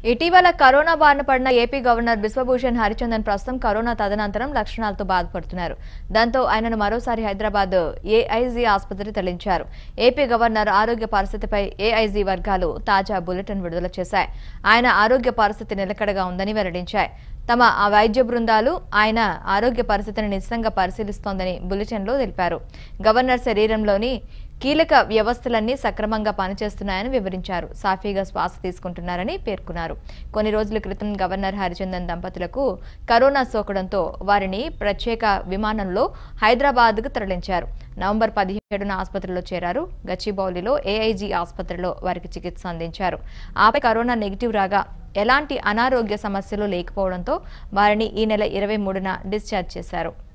ఇటీవల కరోనా బారిన పడిన ఏపీ గవర్నర్ బిశ్వభూషణ్ హరిచందన్ ప్రస్తుతం కరోనా తదనంతరం లక్షణాలతో బాధపడుతున్నారు. దాంతో ఆయనను మరోసారి హైదరాబాద్ ఏఐజీ ఆసుపత్రికి తరలించారు. ఏపీ గవర్నర్ ఆరోగ్య పరిస్థితిపై ఏఐజీ వర్గాలు తాజా బులెటిన్ విడుదల చేశాయి. ఆయన ఆరోగ్య పరిస్థితి నిలకడగా ఉందని వెల్లడించాయి. తమ వైద్య బృందాలు ఆయన ఆరోగ్య పరిస్థితిని నిశ్చితంగా పరిశీలిస్తోందని బులెటిన్లో తెలిపారు. గవర్నర్ శరీరంలోని కీలక వ్యవస్థలన్నీ సక్రమంగా పనిచేస్తున్నాయని వివరించారు. సాఫీగా శ్వాస తీసుకుంటున్నారని పేర్కొన్నారు. కొన్ని రోజుల క్రితం గవర్నర్ హరిచందన్ దంపతులకు కరోనా సోకడంతో వారిని ప్రత్యేక విమానంలో హైదరాబాద్కు తరలించారు. నవంబర్ 17న ఆసుపత్రిలో చేరారు. గచ్చిబౌలిలో ఏఐజీ ఆసుపత్రిలో వారికి చికిత్స అందించారు. ఆపై కరోనా నెగిటివ్ రాగా ఎలాంటి అనారోగ్య సమస్యలు లేకపోవడంతో వారిని ఈ నెల 23న డిశ్చార్జ్ చేశారు.